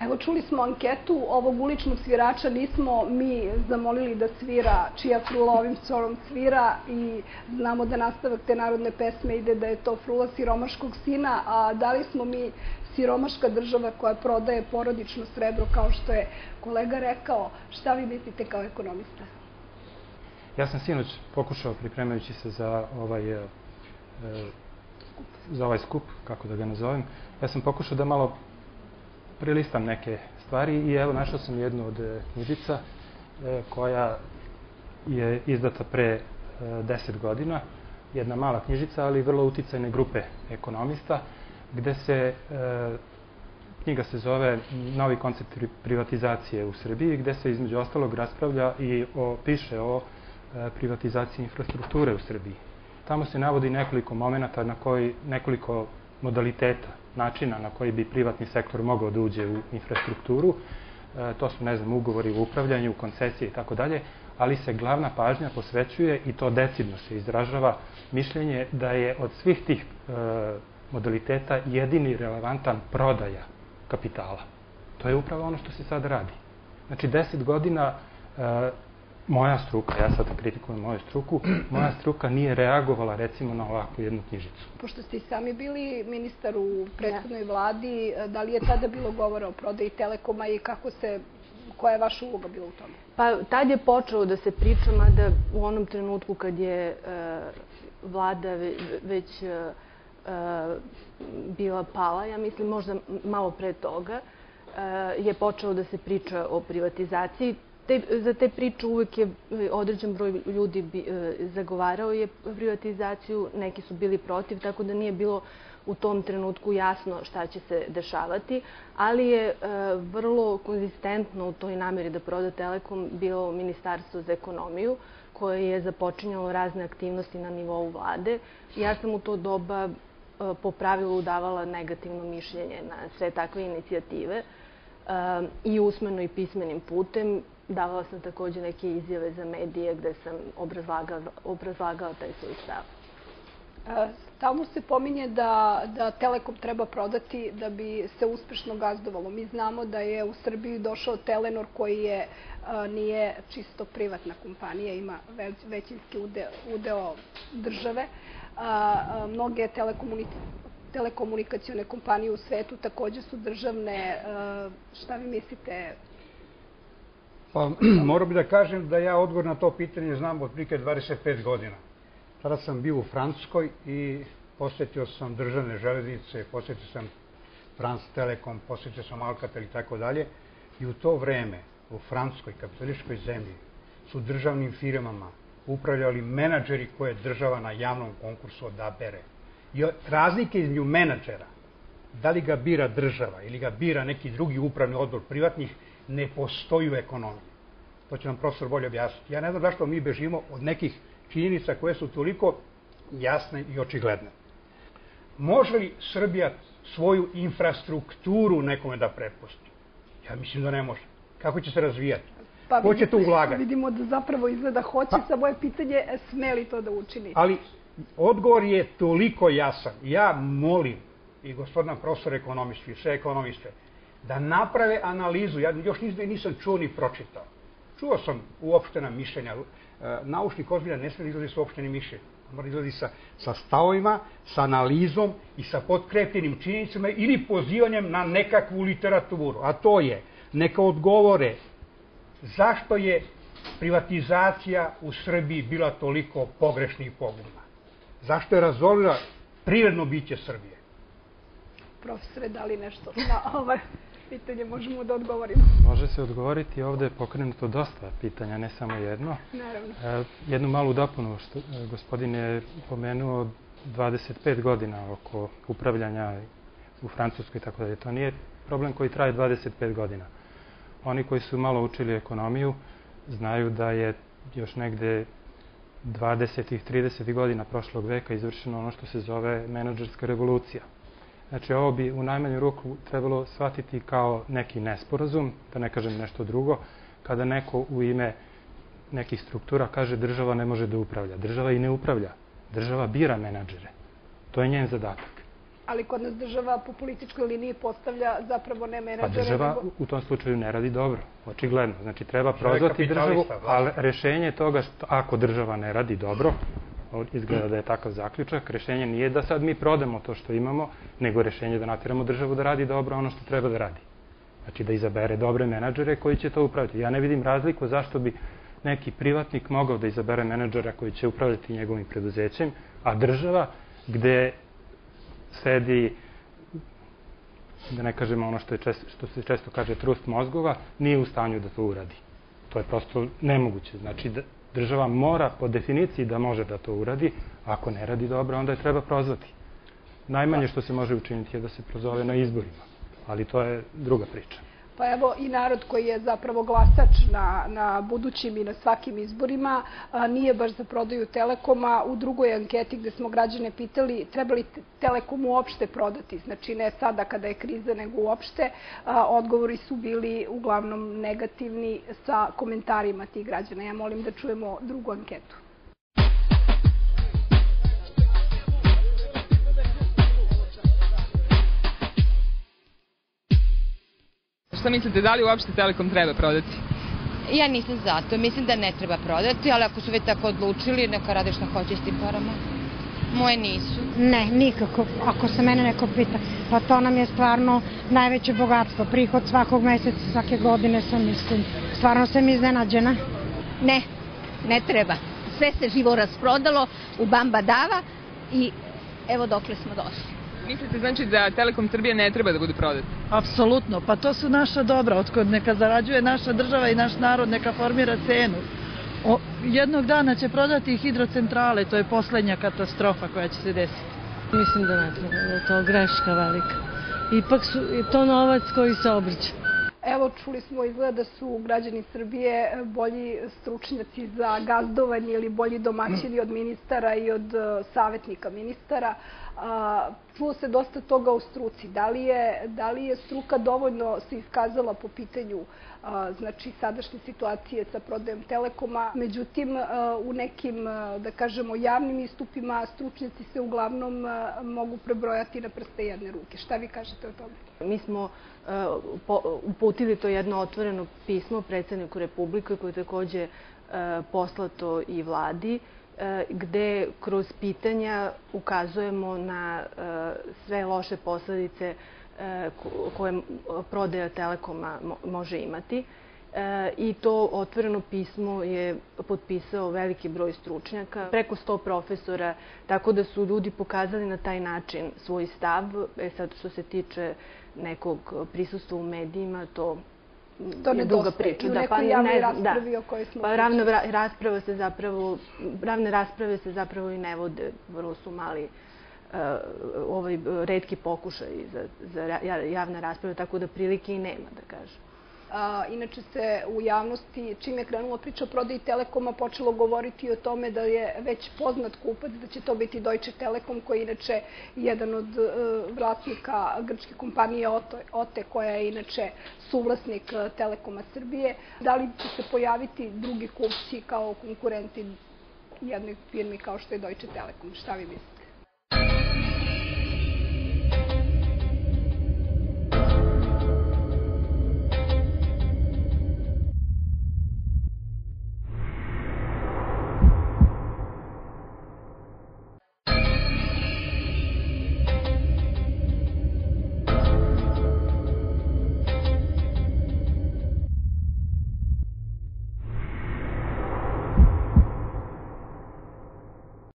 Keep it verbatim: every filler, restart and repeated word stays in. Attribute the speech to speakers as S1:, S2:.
S1: Evo, čuli smo anketu ovog uličnog svirača, nismo mi zamolili da svira čija frula ovim sorom svira i znamo da nastavak te narodne pesme ide da je to frula siromaškog sina, a da li smo mi siromaška država koja prodaje porodično srebro, kao što je kolega rekao? Šta vi mislite kao ekonomista?
S2: Ja sam sinoć pokušao, pripremajući se za ovaj, za ovaj skup, kako da ga nazovem, ja sam pokušao da malo prelistam neke stvari i evo našao sam jednu od knjižica koja je izdata pre deset godina, jedna mala knjižica, ali vrlo uticajne grupe ekonomista, gde se, knjiga se zove Novi koncept privatizacije u Srbiji, gde se između ostalog raspravlja i piše o privatizaciji infrastrukture u Srbiji. Tamo se navodi nekoliko momenta, na koji, nekoliko modaliteta, načina na koji bi privatni sektor mogao da uđe u infrastrukturu. To su, ne znam, ugovori u upravljanju, koncesije i tako dalje, ali se glavna pažnja posvećuje, i to decidno se izražava, mišljenje da je od svih tih modaliteta jedini relevantan prodaja kapitala. To je upravo ono što se sad radi. Znači, deset godina moja struka, ja sad kritikujem moju struku, moja struka nije reagovala recimo na ovakvu jednu knjižicu.
S1: Pošto ste i sami bili ministar u prethodnoj vladi, da li je tada bilo govora o prodaji Telekoma i kako se, koja je vaša uloga bila u tome?
S3: Pa tad je počelo da se priča, mada u onom trenutku kad je vlada već bila pala, ja mislim možda malo pre toga, je počelo da se priča o privatizaciji. Za te priče uvek je određen broj ljudi zagovarao je privatizaciju, neki su bili protiv, tako da nije bilo u tom trenutku jasno šta će se dešavati, ali je vrlo konzistentno u toj nameri da proda Telekom bilo Ministarstvo za ekonomiju, koje je započinjalo razne aktivnosti na nivou vlade. Ja sam u to doba po pravilu davala negativno mišljenje na sve takve inicijative i usmeno i pismenim putem. Davala sam takođe neke izjave za medije gde sam obrazlagala taj svoj stav.
S1: Stalno se pominje da Telekom treba prodati da bi se uspešno gazdovalo. Mi znamo da je u Srbiji došao Telenor koji nije čisto privatna kompanija, ima većinski udeo države. Mnoge telekomunikacione kompanije u svetu takođe su državne. Šta vi mislite?
S4: Pa, moram bi da kažem da ja odgovor na to pitanje znam od prike dvadeset pet godina. Tada sam bio u Francuskoj i posjetio sam državne železnice, posjetio sam France Telekom, posjetio sam Alcatel i tako dalje. I u to vreme u francuskoj kapitalističkoj zemlji su državnim firmama upravljali menadžeri koje država na javnom konkursu odabere. I razlike između menadžera, da li ga bira država ili ga bira neki drugi upravni odbor privatnih, ne postoji u ekonomiji. To će nam profesor bolje objasniti. Ja ne znam zašto mi bežimo od nekih činjenica koje su toliko jasne i očigledne. Može li Srbija svoju infrastrukturu nekome da prepusti? Ja mislim da ne može. Kako će se razvijati? Ko će to ulagati?
S1: Vidimo da zapravo izgleda hoće, sa moje pitanje, sme li to da učini?
S4: Ali odgovor je toliko jasan. Ja molim i gospodina profesora ekonomistu i sve ekonomiste da naprave analizu. Ja još nisam čuo ni pročitao. Čuo sam uopštena mišljenja. Naučnik ozbiljan ne smije izlazi s uopštenim mišljenjem. Mora izlazi sa stavovima, sa analizom i sa potkrepljenim činjenicama ili pozivanjem na nekakvu literaturu. A to je, neka odgovore zašto je privatizacija u Srbiji bila toliko pogrešna i pogubna. Zašto je razorila privredno biće Srbije?
S1: Profesore, da li nešto na ovo pitanje možemo da odgovorimo?
S2: Može se odgovoriti. Ovde je pokrenuto dosta pitanja, ne samo jedno.
S1: Naravno.
S2: Jednu malu dopunu. Gospodin je pomenuo dvadeset pet godina oko upravljanja u Francuskoj i tako dalje. To nije problem koji traje dvadeset pet godina. Oni koji su malo učili ekonomiju znaju da je još negde dvadesetih, tridesetih godina prošlog veka izvršeno ono što se zove menadžerska revolucija. Znači, ovo bi u najmanju ruku trebalo shvatiti kao neki nesporazum, da ne kažem nešto drugo, kada neko u ime nekih struktura kaže država ne može da upravlja. Država i ne upravlja. Država bira menadžere. To je njen zadatak.
S1: Ali kod nas država po političkoj liniji postavlja zapravo ne menadžere.
S2: Pa država u tom slučaju ne radi dobro, očigledno. Znači treba prozvati državu, ali rešenje toga što ako država ne radi dobro, izgleda da je takav zaključak, rešenje nije da sad mi prodamo to što imamo, nego rešenje da nateramo državu da radi dobro ono što treba da radi. Znači da izabere dobre menadžere koji će to upraviti. Ja ne vidim razliku zašto bi neki privatnik mogao da izabere menadžera koji će upravljati njegovim preduzećem, a država gde sedi, da ne kažemo ono što, je često, što se često kaže trust mozgova, nije u stanju da to uradi. To je prosto nemoguće. Znači država mora po definiciji da može da to uradi, ako ne radi dobro, onda je treba prozvati. Najmanje što se može učiniti je da se prozove na izborima, ali to je druga priča.
S1: Pa evo i narod koji je zapravo glasač na, na budućim i na svakim izborima a, nije baš za prodaju Telekoma. U drugoj anketi gde smo građane pitali treba li Telekom uopšte prodati, znači ne sada kada je kriza nego uopšte, a, odgovori su bili uglavnom negativni sa komentarima tih građana. Ja molim da čujemo drugu anketu.
S5: Šta mislite, da li uopšte Telekom treba prodati?
S6: Ja nisam za to. Mislim da ne treba prodati, ali ako su već tako odlučili, neka rade šta hoće s tim parama. Moje nisu.
S7: Ne, nikako. Ako se mene neko pita, pa to nam je stvarno najveće bogatstvo. Prihod svakog meseca, svake godine sam, mislim. Stvarno sam iznenađena.
S8: Ne, ne treba. Sve se živo rasprodalo u Bamba Dava i evo dokle smo došli.
S5: Mislite znači da Telekom Srbije ne treba da bude prodat?
S9: Apsolutno, pa to su naša dobra, otkud neka zarađuje naša država i naš narod, neka formira cenu. O, jednog dana će prodati hidrocentrale, to je poslednja katastrofa koja će se desiti.
S10: Mislim da ne treba, da je to greška velika. Ipak su je to novac koji se obrće.
S1: Evo, čuli smo izgleda da su građani Srbije bolji stručnjaci za gazdovanje ili bolji domaćini od ministara i od savjetnika ministara. Čuo se dosta toga o struci. Da li je, da li je struka dovoljno se iskazala po pitanju znači sadašnje situacije sa prodajom Telekoma? Međutim, u nekim, da kažemo, javnim istupima stručnjaci se uglavnom mogu prebrojati na prste jedne ruke. Šta vi kažete o tome?
S3: Mi smo uputili to jedno otvoreno pismo predsjedniku Republike koje je takođe poslato i vladi, gde kroz pitanja ukazujemo na sve loše posledice koje prodaja Telekoma može imati. I to otvoreno pismo je potpisao veliki broj stručnjaka, preko sto profesora, tako da su ljudi pokazali na taj način svoj stav. E sad, što se tiče nekog prisustva u medijima, to je druga priča.
S1: I u nekoj javnoj raspravi o kojoj smo pričali.
S3: Ravne rasprave se zapravo, ravne rasprave se zapravo i ne vode, vrlo su mali ovaj retki pokušaj za javne rasprave, tako da prilike i nema, da kažem.
S1: Inače se u javnosti, čim je krenula priča o prodaji Telekoma, počelo govoriti o tome da je već poznat kupac, da će to biti Deutsche Telekom, koji je inače jedan od vlasnika grčke kompanije O T E, koja je inače suvlasnik Telekoma Srbije. Da li će se pojaviti drugi kupci kao konkurenti jednoj firmi kao što je Deutsche Telekom? Šta vi mislite?